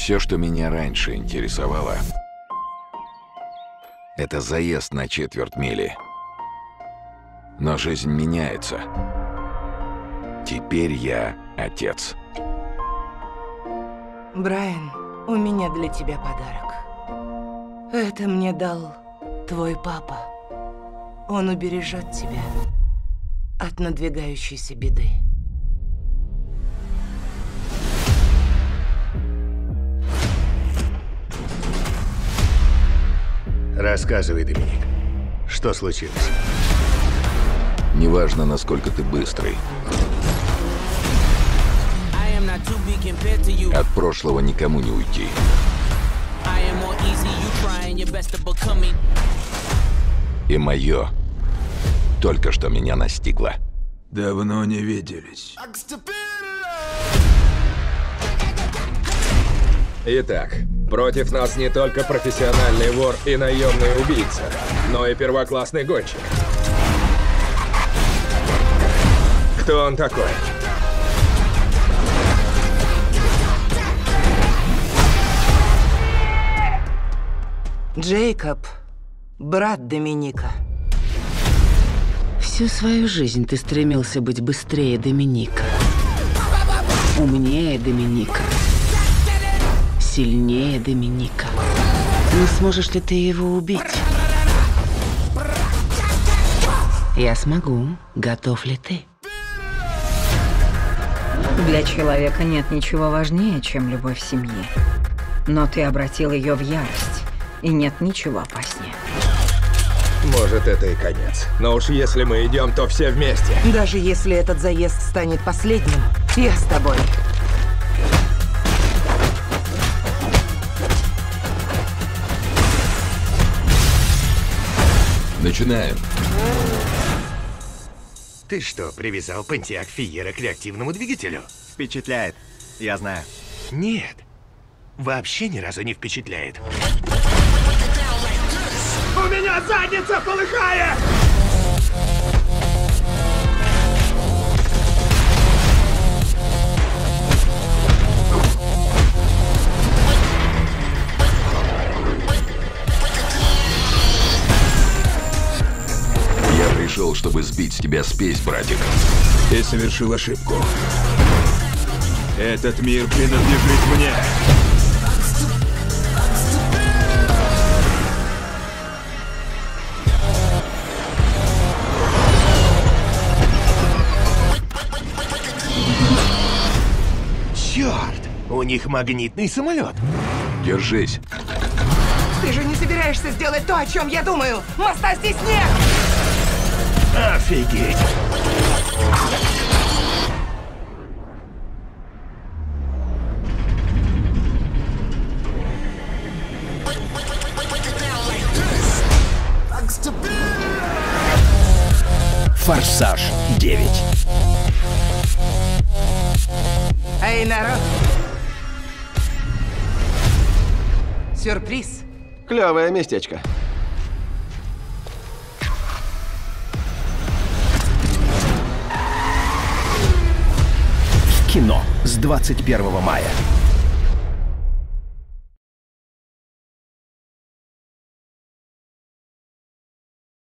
Все, что меня раньше интересовало, это заезд на четверть мили. Но жизнь меняется. Теперь я отец. Брайан, у меня для тебя подарок. Это мне дал твой папа. Он убережет тебя от надвигающейся беды. Рассказывай, Доминик, что случилось? Неважно, насколько ты быстрый. От прошлого никому не уйти. И мое только что меня настигло. Давно не виделись. Итак, против нас не только профессиональный вор и наемный убийца, но и первоклассный гонщик. Кто он такой? Джейкоб, брат Доминика. Всю свою жизнь ты стремился быть быстрее Доминика, умнее Доминика, сильнее Доминика. Но сможешь ли ты его убить? Я смогу. Готов ли ты? Для человека нет ничего важнее, чем любовь семьи. Но ты обратил ее в ярость, и нет ничего опаснее. Может, это и конец. Но уж если мы идем, то все вместе. Даже если этот заезд станет последним, я с тобой. Начинаем. Ты что, привязал Pontiac Fiero к реактивному двигателю? Впечатляет. Я знаю. Нет. Вообще ни разу не впечатляет. У меня задница полыхает! Я пришел, чтобы сбить с тебя спесь, братик. Ты совершил ошибку. Этот мир принадлежит мне. Черт! У них магнитный самолет. Держись. Ты же не собираешься сделать то, о чем я думаю. Моста здесь нет! Офигеть! Форсаж 9. Эй, народ! Сюрприз. Клевое местечко. В кино с 21 мая.